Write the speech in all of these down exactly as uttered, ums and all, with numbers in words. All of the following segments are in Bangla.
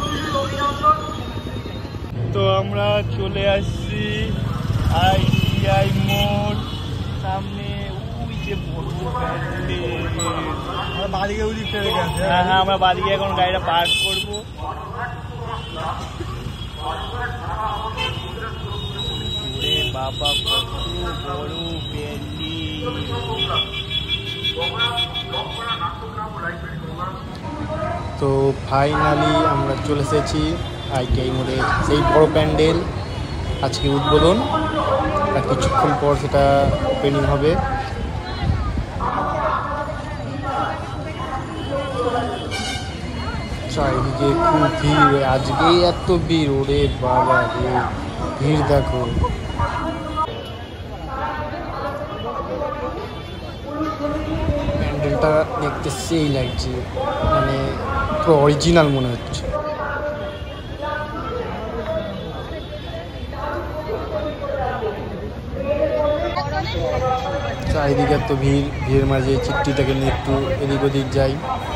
তো আমরা চলে আসছি আইটিআই মোড় সামনে। ওই যে বড় প্যান্ডেল, আমরা বাদিকে ওই দিকটা রেখে আছি। হ্যাঁ হ্যাঁ আমরা বাদিকে এখন গাড়িটা পার্ক করবো। বাবা কত বড় প্যান্ডেল। তো ফাইনালি আমরা চলে এসেছি আইটিআই মোড়ে, সেই বড় প্যান্ডেল আজকে উদ্বোধন, আর কিছুক্ষণ পর সেটা ওপেনিং হবে। চারিদিকে খুব ভিড়, আজকেই এত ভিড়, ওরে বাবা রে ভিড় দেখো। প্যান্ডেলটা দেখতে সেই লাগছে, মানে পুরো অরিজিনাল মনে হচ্ছে। চারিদিকে এত ভিড়, ভিড়ের মাঝে চিত্রটাকে নিয়ে একটু এদিক ওদিক যাই।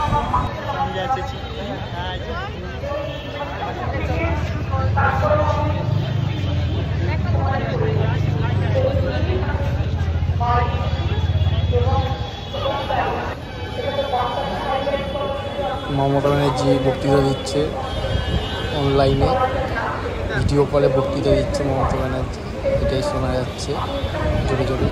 মমতা ব্যানার্জি বক্তৃতা দিচ্ছে অনলাইনে, ভিডিও কলে বক্তৃতা দিচ্ছে মমতা ব্যানার্জি, এটাই শোনা যাচ্ছে জোরে জোরে।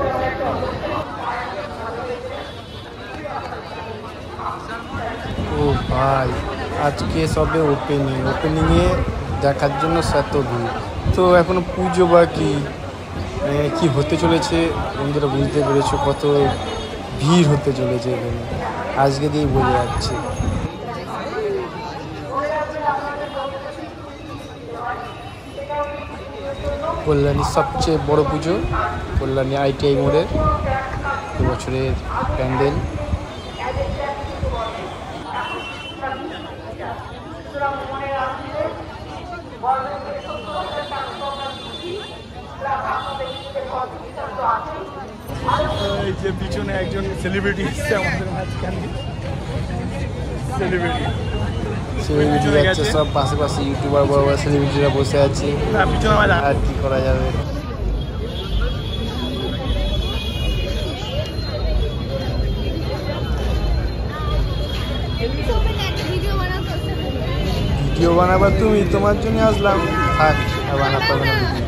ও ভাই, আজকে সবে ওপেনিং, ওপেনিংয়ে দেখার জন্য এত ভিড়। তো এখনো পুজো বাকি, কি হতে চলেছে বন্ধুরা বুঝতে পেরেছো, কত ভিড় হতে চলেছে এখানে, আজকে দিয়েই বোঝা যাচ্ছে। কল্যাণীর সবচেয়ে বড় পুজো, কল্যাণী আইটিআই মোড়ের এবছরের প্যান্ডেল। এই যে পিছনে একজন সেলিব্রিটি এসছে আমাদের মাঝখানে, সেলিব্রিটি সেলিব্রিটি যাচ্ছে সব, পাশে পাশে ইউটিউবার বড় বড় সেলিব্রিটিরা বসে আছে, আর কি করা যাবে। ভিডিও বানাবা তুমি, তোমার জন্য আসলাম, থাক বানাতে হবে না।